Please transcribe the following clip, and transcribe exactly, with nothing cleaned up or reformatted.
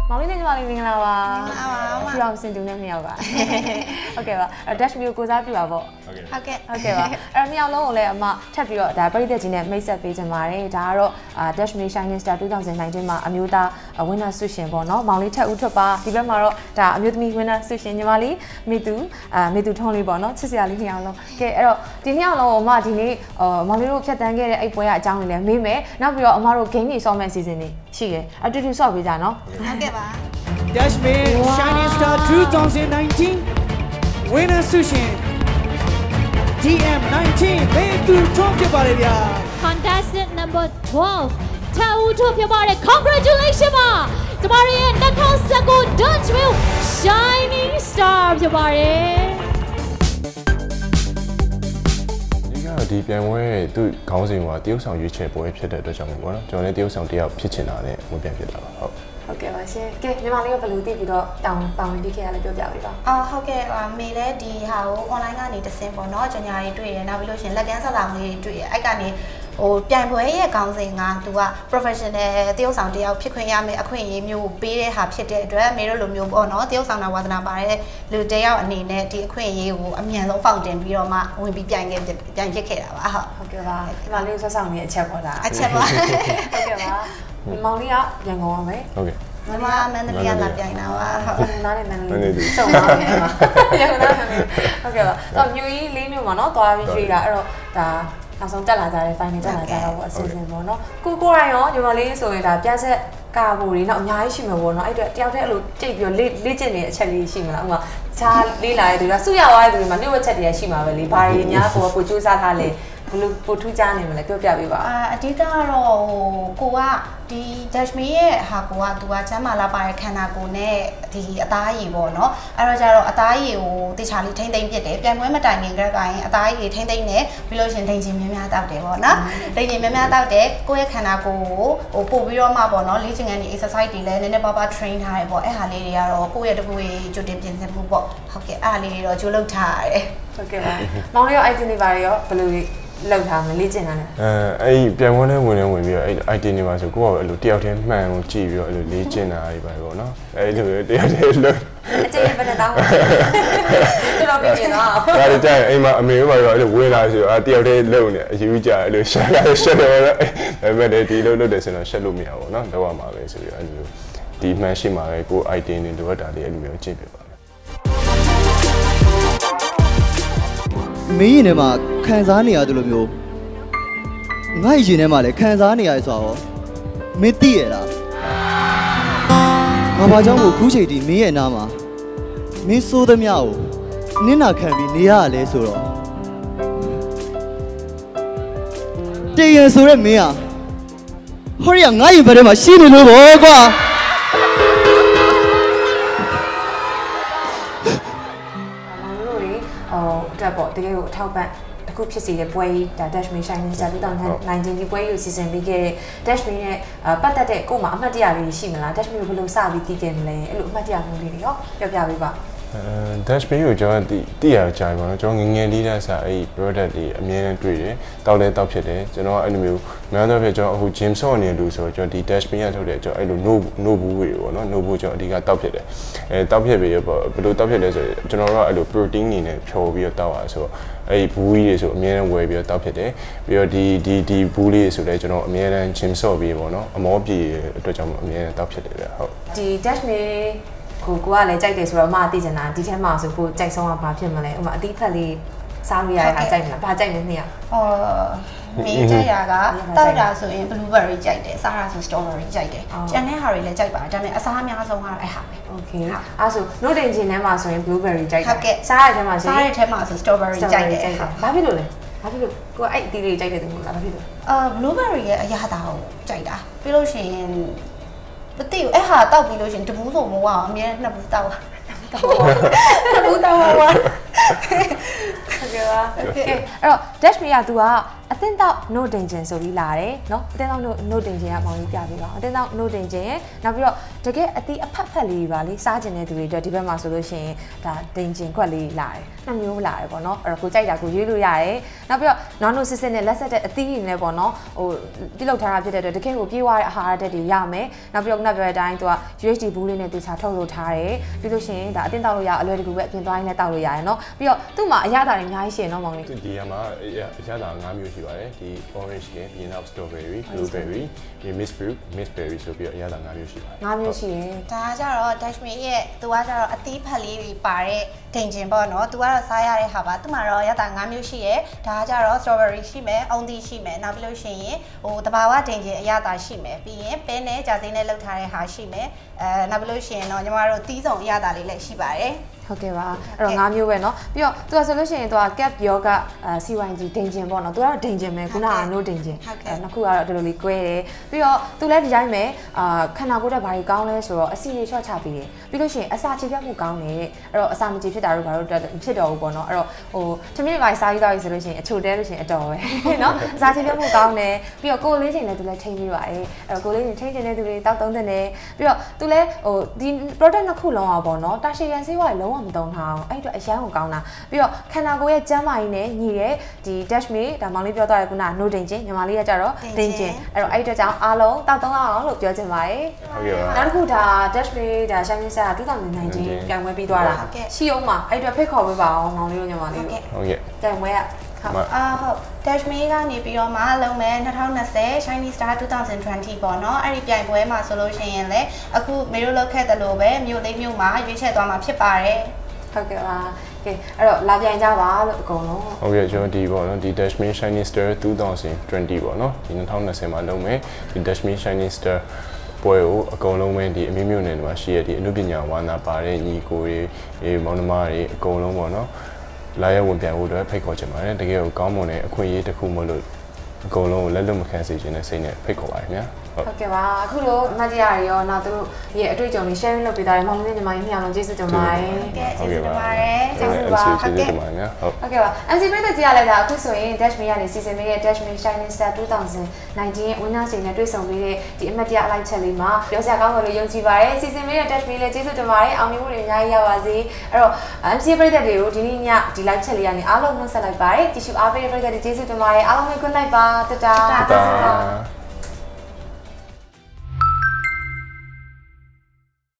မောင်လေးနဲ့ညီမလေးမင်္ဂလာပါ။ဖြူအောင်စင်တူနဲ့နှစ်ယောက်ပါ။ဟုတ်ကဲ့ပါ။ Dash Meal ကိုစားပြပါပေါ့။ဟုတ်ကဲ့။ဟုတ်ကဲ့။ဟုတ်ကဲ့ပါ။အဲ့တော့နှစ်ယောက်လုံးကိုလည်းအမထပ်ပြီးတော့ဒါပရိသတ်ကြီးနဲ့မိတ်ဆက်ပေးချင်ပါတယ်။ဒါကတော့ Dash Meal Shining Star twenty nineteen မှာအမျိုးသား winner ဆုရှင်ပေါ့နော်။မောင်လေးထက်ဦးထွက်ပါ။ဒီဘက်မှာတော့ဒါအမျိုးသမီး winner ဆုရှင်ညီမလေးမိသူအာမိသူထုံးလေးပေါ့နော်။ချစ်စရာလေးနှစ်ယောက်လုံး။ကဲအဲ့တော့ဒီနှစ်ယောက်လုံးကိုအမဒီနေ့မောင်လေးတို့ဖြတ်တန်းခဲ့တဲ့အဲ့ပွဲကအကြောင်းလေးလည်းမေးမယ်။နောက်ပြီးတော့အမတို့ game တွေဆော့မဲ့ season တွေရှိတယ်။အတူတူဆော့ပေးကြနော်။ဟုတ်ကဲ့ပါ Dash Meal Shining Star twenty nineteen Winner Sushin D M nineteen ဘေးသူထုံးပြပါလေဗျာ Contestant number twelve ထပ်ဦးထုံးပြပါလေ Congratulations ပါကျမတို့ရဲ့twenty nineteen Dash Meal Shining Star ပြပါလေဒီပြိုင်ပွဲသူခေါင်းစဉ်ကတရုတ်ဆောင်ရွေးချယ်ပွဲဖြစ်တဲ့အတွက်ကြောင့်ပေါ့နော်ကျွန်တော်လည်းတရုတ်ဆောင်တယောက်ဖြစ်ချင်တာနဲ့ဝင်ပြန်ဖြစ်တာပါဟုတ်ဟုတ်ကဲ့ပါရှင်ကဲညီမလေးကဘယ်လိုသိပြီးတော့တောင်းပေါင်ပြီးခဲ့ရလဲပြောပြပေးပါအော်ဟုတ်ကဲ့မေလည်းဒီဟာကို online ကနေတဆင်းပေါ့နော်ကြော်ညာတွေတွေ့ရနောက်ပြီးလို့ရှင်လက်ကမ်းဆက်ဆောင်လေးတွေ့ရအဲ့ကနေဟိုပြိုင်ပွဲရဲ့ခေါင်းစဉ်ကသူက professional တရုတ်ဆောင်တယောက်ဖြစ်ခွင့်ရမယ်အခွင့်အရေးမျိုးပေးတဲ့ဟာဖြစ်တဲ့အတွက်မေတို့လိုမျိုးပေါ့နော်တရုတ်ဆောင်တာဝါသနာပါတဲ့လူတယောက်အနေနဲ့ဒီအခွင့်အရေးကိုအမြန်ဆုံးဖောက်တင်ပြီးတော့မှဝင်ပြီးပြိုင်ခဲ့ပြိုင်ဖြစ်ခဲ့တာပါဟုတ်ဟုတ်ကဲ့ပါဒီမလေးဆက်ဆောင်နေအချက်ပေါ့ဒါအချက်ပါဟုတ်ကဲ့ပါမောင်လေးကရန်ကုန်ပါပဲဟုတ်ကဲ့မမမန္တလေးကလာပြိုင်တာပါဟုတ်နားနဲ့မန္တလေးစုံပါမယ်ပါရန်ကုန်သားဟုတ်ကဲ့ပါတော့မြို့ကြီးလေးမြို့မှာနော်သွားပြီးရွှေ့တာအဲ့တော့ဒါနောက်ဆုံးတက်လာကြတဲ့ final တက်လာကြတော့အစီအစဉ်ပေါ့နော်ကိုကိုရိုင်းရောညီမလေးဆိုရင်ဒါပြဆက်ကာဖို့တွေတော့အများကြီးရှိမှာပေါ့နော်အဲ့တော့တယောက်တည်းအဲ့လိုကြိတ်ပြီးလေ့လေ့ကျင့်နေတဲ့အချက်လေးရှိမလားဥပမာခြားလေးလာတဲ့သူကစုရသွားတဲ့သူတွေမှာနှုတ်ဝက်ချက်တွေရှိမှာပဲလေဘာတွေများကိုကိုစူးစမ်းထားလဲဘယ်လိုပိုထူးခြားနေမလဲပြောပြပေးပါအာအဓိကကတော့ဟိုကိုကဒီ Dash Meal ရဲ့ဟာကိုကသူကချမ်းမာလာပါတဲ့ခန္ဓာကိုယ်နဲ့ဒီအသားရည်ပေါ့နော်အဲ့တော့ကျတော့အသားရည်ကိုတေချာလေးထိမ့်သိမ့်ပြစ်တယ်ပြန်ပွဲမတိုင်ခင်ကတည်းကအသားရည်ထိမ့်သိမ့်နေပြီးလို့ရှင်ဒိန်ချင်းများများတောက်တယ်ပေါ့နော်ဒိန်ချင်းများများတောက်တယ်ကိုယ့်ရဲ့ခန္ဓာကိုယ်ကိုဟိုပို့ပြီးတော့မှပေါ့နော်လေ့ကျင့်ခန်းတွေ exercise တွေလည်းနည်းနည်းပါးပါး train ထားတယ်ပေါ့အဲ့ဟာလေးတွေကတော့ကိုယ့်ရဲ့တကူကြီးကြိုတင်ပြင်ဆင်မှုပေါ့ဟုတ်ကဲ့အဲ့ဟာလေးတွေတော့ကြိုးလုပ်ထားရတယ်ဟုတ်ကဲ့ပါမောင်လေးရော item တွေပါရောဘယ်လိုလောက်ထားမလေ့ကျင့်တာလဲအဲအဲ့ပြန်ဝင်လဲဝင်လဲဝင်ပြီးတော့အဲ့ item တွေပါဆိုကိုကအဲ့လိုတယောက်တည်းမှန်ကိုကြည့်ပြီးတော့အဲ့လိုလေ့ကျင့်တာတွေပါပေါ့နော်အဲ့လိုတယောက်တည်းလို့အကျဉ်းဘယ်နဲ့တောင်းတော်တော်ပြင်းနေတာဒါတွေကြရင်အိမ်မှာအမေတို့ကတော့အဲ့လိုဝေးလာဆိုတော့တယောက်တည်းလုံနေအယူကြအဲ့လိုရှက်လာရှက်တော့ဒါပေမဲ့ဒီလိုလုပ်တယ်ဆိုတော့ရှက်လို့မရဘူးနော်တော့ရမှာပဲဆိုပြီးအဲ့လိုဒီမှန်ရှိမှာပဲကို item တွေလိုအပ်တာတွေအဲ့လိုမျိုးကြည့်ပြပါမင်းရင်ထဲမှာခံစားနေရတယ်လို့မျိုးငါ့ရင်ထဲမှာလည်းခံစားနေရတယ်ဆိုတော့မင်းသိရလားငါဘာကြောင့်မို့ခုချိန်ထိမင်းရဲ့နားမှာမင်းစိုးသမျှကိုနင်းနာခံပြီးနေရရလဲဆိုတော့တည်ရဆိုရက်မင်းဟာဟောရငါ့ရင်ဘက်ထဲမှာရှိနေလို့ပေါ့ကွာတက်ပေါ့တကယ်ကိုအထောက်ပံ့အခုဖြစ်စီတဲ့ပွဲကြီးဒါ Dash Meal Shining Star twenty nineteenဒီပွဲကြီးကိုစီစဉ်ပေးခဲ့တဲ့ Dash Meal နဲ့ပတ်သက်တဲ့ကို့မှာအမှတ်တရလေးရှိမလား Dash Meal ကိုဘယ်လိုစပြီးတည်ခဲ့မလဲအဲ့လိုအမှတ်တရမျိုးလေးတွေရောပြောပြပေးပါအဲ Dash Meal ကိုကျွန်တော်တည်တည်ရကြပါတော့ကျွန်တော်ငငယ်လေးတဲ့စာအဲ့ product တွေအများနဲ့တွေ့တယ်တောက်လဲတောက်ဖြစ်တယ်ကျွန်တော်အဲ့လိုမျိုးများသောဖြင့်ကျွန်တော်အခု gym ဆော့နေလို့ဆိုတော့ကျွန်တော်ဒီ Dash Meal ရထုတ်တယ်ကျွန်တော်အဲ့လို no no ဘူးတွေပေါ့နော် no ဘူးကျွန်တော်အဓိကတောက်ဖြစ်တယ်အဲတောက်ဖြစ်ပြီးတော့ဘယ်လိုတောက်ဖြစ်လဲဆိုတော့ကျွန်တော်တို့ကအဲ့လို protein နေနဲ့ဖြော်ပြီးတော့တောက်ရဆိုတော့အဲ့ဒီဘူးကြီးတွေဆိုအများနဲ့ဝယ်ပြီးတော့တောက်ဖြစ်တယ်ပြီးတော့ဒီဒီဒီဘူးလေးဆိုလဲကျွန်တော်အများနဲ့ gym ဆော့ပြီးပေါ့နော်အမောပြေအတွက်ကြောင့်အများနဲ့တောက်ဖြစ်တယ်ဗျဟုတ်ဒီ Dash Mealကိုကိုကလည်းကြိုက်တယ်ဆိုတော့အမသိချင်တာဒီထဲမှာဆိုကိုကြိုက်ဆုံးကဘာဖြစ်မလဲဥပမာအသီးဖက်လေးစားလို့ရတဲ့အားကြိုက်မလားဘာကြိုက်လဲနှစ်ယောက်ဟောမင်းကြိုက်ရကတောက်တာဆိုရင် blueberry ကြိုက်တယ်စားတာဆို strawberry ကြိုက်တယ်ကျန်တဲ့ဟာတွေလည်းကြိုက်ပါတယ်ဒါပေမဲ့အစားအများဆုံးကတော့အဲ့ဟာပဲ okay အဲ့ဆို note တင်ခြင်းထဲမှာဆိုရင် blueberry ကြိုက်တယ်စားရတဲ့ထဲမှာဆိုရင်စားရတဲ့ထဲမှာဆို strawberry ကြိုက်တယ်ဘာဖြစ်လို့လဲဘာဖြစ်လို့ကိုအဲ့အသီးလေးကြိုက်တယ်သူကဘာဖြစ်လို့အာ blueberry ရဲ့အရာတာကိုကြိုက်တာပြီးလို့ရှိရင်မသိဘူးအဲ့ဟာတောက်ပြီးလို့ရှင်တပူးဆိုမိုးအောင်အမြဲနှစ်ပူးတောက်နှစ်ပူးတောက်ပါဟုတ်ကဲ့ပါโอเคအဲ့တော့ Dash Meal က तू ကအတင်းတော့ no danger ဆိုပြီးလာတယ်เนาะအတင်းတော့ no danger ကမောင်လေးပြပေးပါအတင်းတော့ no danger ရဲ့နောက်ပြီးတော့တကယ်အတီးအဖက်ဖက်လေးပါလေစားကျင်တဲ့သူတွေအတွက်ဒီဘက်မှာဆိုလို့ရှိရင်ဒါ danger ခွက်လေးလာတယ်နှစ်မျိုးလာတယ်ပေါ့เนาะအဲ့တော့ကိုကြိုက်တာကိုရွေးလို့ရတယ်နောက်ပြီးတော့ nano စစ်စစ်နဲ့လက်ဆက်တဲ့အသီးတွေနဲ့ပေါ့เนาะဟိုပြုလုပ်ထားတာဖြစ်တဲ့အတွက်တကယ်ကိုပြေးသွားတဲ့အဟာရဓာတ်တွေရမယ်နောက်ပြီးတော့ခုနပြောတဲ့အတိုင်းသူက U H D ဘူးလေးနဲ့တေချာထုတ်လို့ထားတယ်ပြီးလို့ရှိရင်ဒါအတင်းတောက်လို့ရအလွယ်တကူပဲအပြင်သွားရင်းနဲ့တောက်လို့ရတယ်เนาะပြီးတော့သူ့မှာအရသာတွေအများကြီးရှိတယ်เนาะမောင်လေးဒီကမှာအရသာ၅မျိုးရှိပါတယ်ဒီ orange ကပြီးရင် strawberry blueberry ဒီ mist fruit mist berry ဆိုပြီးတော့အရသာ၅မျိုးရှိပါတယ်၅မျိုးရှိတယ်ဒါကကြတော့ Dashmi ရဲ့သူကကြတော့အသီးဖက်လေးတွေပါတဲ့ဒိန်ဂျင်ပေါ့နော်သူကတော့စားရတဲ့ဟာပါသူမှာတော့ရတာ၅မျိုးရှိရဲဒါကကြတော့ strawberry ရှိမယ်အုံသီးရှိမယ်နောက်ပြီးလို့ရှိရင်ဟိုတဘာဝဒိန်ဂျင်အရသာရှိမယ်ပြီးရင်ပဲနဲ့ကြာစိမ်းနဲ့လှုပ်ထားတဲ့ဟာရှိမယ်အဲနောက်ပြီးလို့ရှိရင်တော့ညီမတို့တီးစုံအရသာလေးလည်းရှိပါတယ်ဟုတ်ကဲ့ပါအဲ့တော့၅မျိုးပဲเนาะပြီးတော့သူကဆိုလို့ရှိရင်သူက cap yoga C Y G ဒိန်ဂျင်ပေါ့เนาะသူကတော့ဒိန်ဂျင်ပဲခုနက no ဒိန်ဂျင်နှစ်ခုကတော့ဒီလိုလေး꿰တယ်ပြီးတော့သူလည်းဒီတိုင်းပဲအာခန္ဓာကိုယ်တက်ဘာတွေကောင်းလဲဆိုတော့အစီတွေရှော့ချပေးတယ်ပြီးလို့ရှိရင်အစာခြေပြတ်မှုကောင်းတယ်အဲ့တော့အစာမကြေဖြစ်တာတို့ဘာလို့ဖြစ်တော့ဘူးပေါ့เนาะအဲ့တော့ဟိုထမင်းတွေပါစားပြီးတော့ဆိုလို့ရှိရင်အချိုတဲလို့ရှိရင်အတော်ပဲเนาะအစာခြေပြတ်မှုကောင်းတယ်ပြီးတော့ကိုယ်လေးချိန်လည်းသူလည်းထိန်းပေးပါရဲ့အဲ့တော့ကိုယ်လေးချိန်ထိန်းချိန်တဲ့သူတွေတောက်သုံးတဲ့တယ်ပြီးတော့သူလည်းဟိုဒီ product နှစ်ခုလုံးอ่ะပေါ့เนาะတာရှည်ရန်ဆေးဝါးလုံးဝမသုံးထားအဲ့အတွက်အရန်ကိုကောင်းတာပြီးတော့ခန္ဓာကိုယ်ရဲ့ကျန်းမာရေးနဲ့ညီတဲ့ဒီ Dashmi ဒါမောင်လေးပြောသွားတဲ့ခုန no danger ညီမလေးကကြတော့ danger အဲ့တော့အဲ့အတွက်ကြောင့်အားလုံးတောက်သုံးအောင်လို့ပြောချင်ပါတယ်ဟုတ်ကဲ့ပါနောက်တစ်ခုဒါ Dashmi ဒါ Shining Star two thousand nineteen ပြန်ဝဲပြီးသွားတာရှိအောင်ပါအဲ့အတွက်ဖိတ်ခေါ်ပေးပါအောင်မောင်လေးတို့ညီမလေးတို့ဟုတ်ကဲ့ပြန်ဝဲကဟုတ်အာဟုတ် Dashmi ကနေပြီးတော့မှလုံးမဲ့twenty twenty Shining Star twenty twentyပေါ့နော်အဲ့ဒီပြိုင်ပွဲမှာဆိုလို့ရှိရင်လည်းအခုမေတို့လောက်ခဲ့တယ်လို့ပဲမြို့လေးမြို့မှာရွေးချယ်သွားမှာဖြစ်ပါတယ်ဟုတ်ကဲ့ပါကဲအဲ့တော့လာပြန်ကြပါလို့အကုန်လုံးဟုတ်ကဲ့ကျွန်တော်ဒီပေါ့နော်ဒီ Dashmi Shining Star twenty twentyပေါ့နော်ဒီtwenty twentyမှာလုံးမယ်ဒီ Dashmi Shining Star ပွဲကိုအကုန်လုံးပဲဒီအမျိုးမျိုးနယ်မှာရှိရဒီအမှုပညာဝါနာပါတဲ့ညီကိုတွေအေးမောင်နှမတွေအကုန်လုံးပေါ့နော်လာရဝင်ပြန်ဖို့အတွက်ဖိတ်ခေါ်ချင်ပါတယ်တကယ်ကိုကောင်းမွန်တဲ့အခွင့်အရေးတစ်ခုမလို့အကုန်လုံးကိုလက်လွတ်မခံစေချင်တဲ့စိတ်နဲ့ဖိတ်ခေါ်ပါတယ်ခင်ဗျာဟုတ်ကဲ့ပါအခုလိုအမှတ်တရတွေရောနောက်သူတို့ရဲ့အတွေ့အကြုံတွေ sharing လုပ်ပေးတာတွေမောင်လေးညီမကြီးနှစ်ယောက်လုံးကျေးဇူးတင်ပါတယ်ဟုတ်ကဲ့ကျေးဇူးတင်ပါတယ်ကျေးဇူးပါဟုတ်ကဲ့ဟုတ်ကဲ့ပါ M C ပြည်သက်ကြီးရလိုက်တာအခုဆိုရင် Dashmi ကနေစီစဉ်ပေးတဲ့ Dashmi Shining Star twenty nineteen ရဲ့ winner ချိန်နဲ့တွေ့ဆုံပေးတဲ့ဒီအမှတ်တရအလိုက်ချက်လေးမှာပြောစရာကောင်းတယ်လို့ယုံကြည်ပါတယ်စီစဉ်ပေးတဲ့ Dashmi လည်းကျေးဇူးတင်ပါတယ်အောင်မြင်မှုတွေအများကြီးရပါစေအဲ့တော့ M C ပြည်သက်တွေကိုဒီနေ့ညဒီ live ချက်လေးကနေအားလုံးနှုတ်ဆက်လိုက်ပါတယ်တ िश ူအားပေးတဲ့ပြည်သက်တွေကျေးဇူးတင်ပါတယ်အားလုံးပဲ good night ပါတတာတတာ